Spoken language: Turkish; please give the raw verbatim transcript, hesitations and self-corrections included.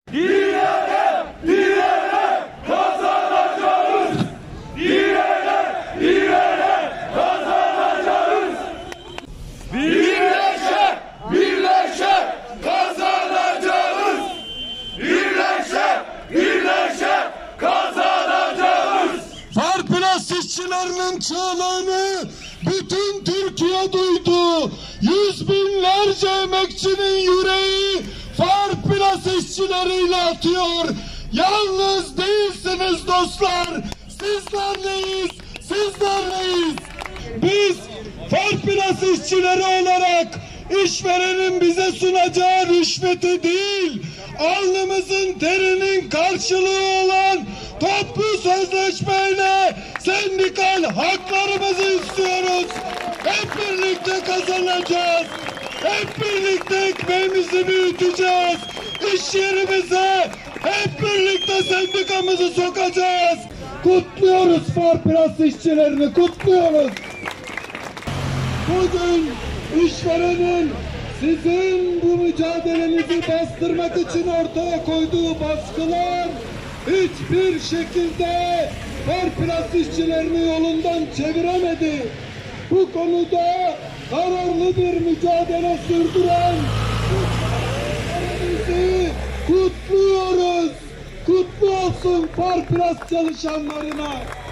Direne, direne kazanacağız. Direne, direne kazanacağız. Birleşe, birleşe kazanacağız. Birleşe, birleşe kazanacağız. Farplas işçilerinin çığlığını bütün Türkiye duydu. Yüz binlerce emekçinin yüreği Farplas işçileriyle atıyor. Yalnız değilsiniz dostlar. Sizlerleyiz, sizlerleyiz. Biz Farplas işçileri olarak işverenin bize sunacağı rüşveti değil, alnımızın terinin karşılığı olan toplu sözleşmeyle sendikal haklarımızı istiyoruz. Hep birlikte kazanacağız. Hep birlikte ekmeğimizi büyüteceğiz. İş yerimize hep birlikte sendikamızı sokacağız. Kutluyoruz Farplas işçilerini, kutluyoruz. Bugün işverenin sizin bu mücadelenizi bastırmak için ortaya koyduğu baskılar hiçbir şekilde Farplas işçilerini yolundan çeviremedi. Bu konuda kararlı bir mücadele sürdüren işçilerimizi kutluyoruz. Kutlu olsun Farplas çalışanlarına.